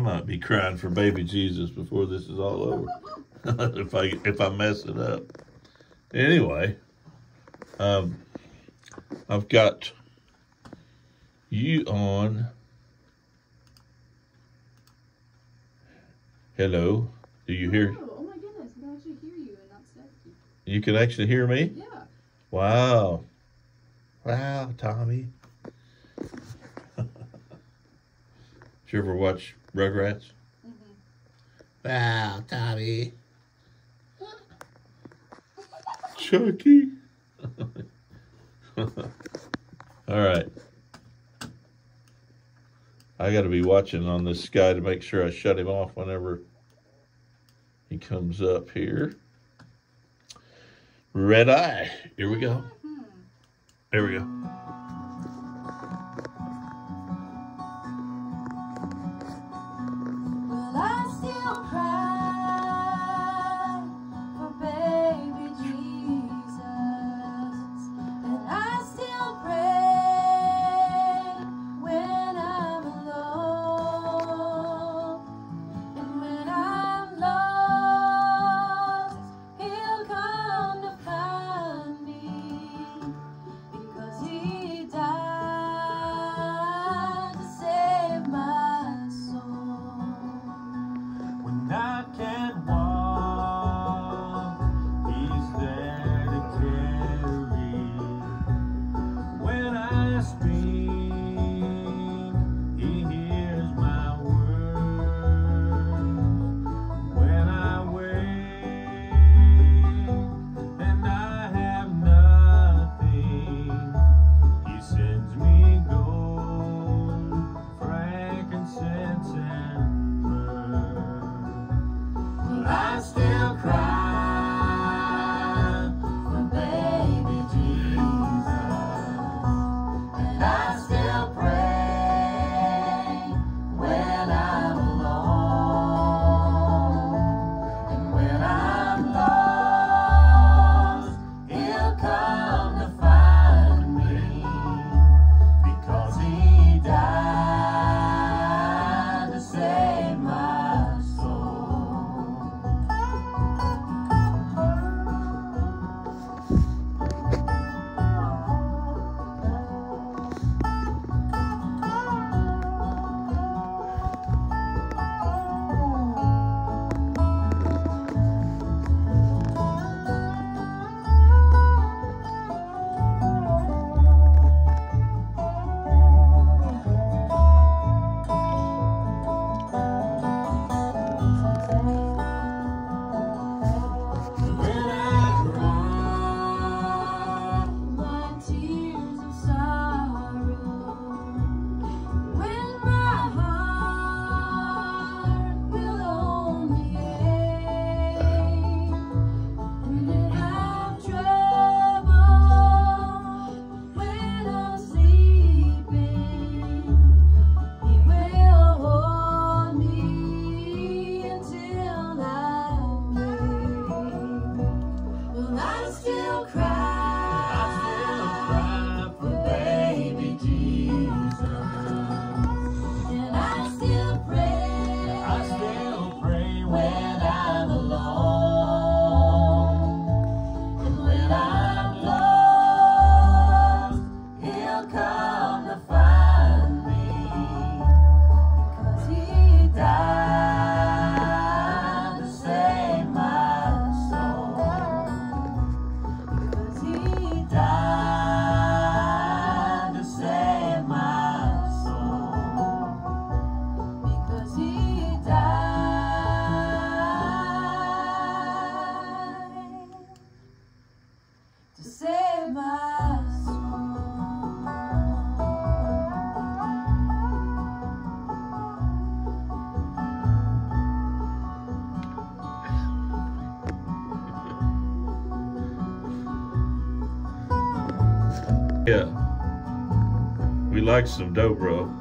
might be crying for baby Jesus before this is all over. if I mess it up. Anyway, I've got you on. Hello. Do you hear? Oh my goodness, I can actually hear you and not static. You can actually hear me? Yeah. Wow. Wow, Tommy. Did you ever watch Rugrats? Mm-hmm. Wow, Tommy. Chucky. All right. I got to be watching on this guy to make sure I shut him off whenever he comes up here. Red eye. Here we go. There we go. Will I still cry for baby Jesus? And I still pray when I'm alone. And when I'm lost, He'll come to find me, because He died to save my soul. When I can't walk, He's there to carry. When I speak, He hears my words. When I wait and I have nothing, He sends me gold, frankincense, and myrrh. Will I still cry for baby Jesus? And I still pray when I'm alone. And when I'm lost, He'll come to find me, because He died to save my soul. When I cry My tears of sorrow, when my heart will only ache, and if I'm troubled when I'm sleeping, He will hold me until I'm awake. Will I still cry for baby Jesus? And I still pray when I'm alone. And when I'm lost, He'll come to find me, because He died to save my soul. Because He died to save my soul. Because He died to save my soul. Yeah. We like some dobro.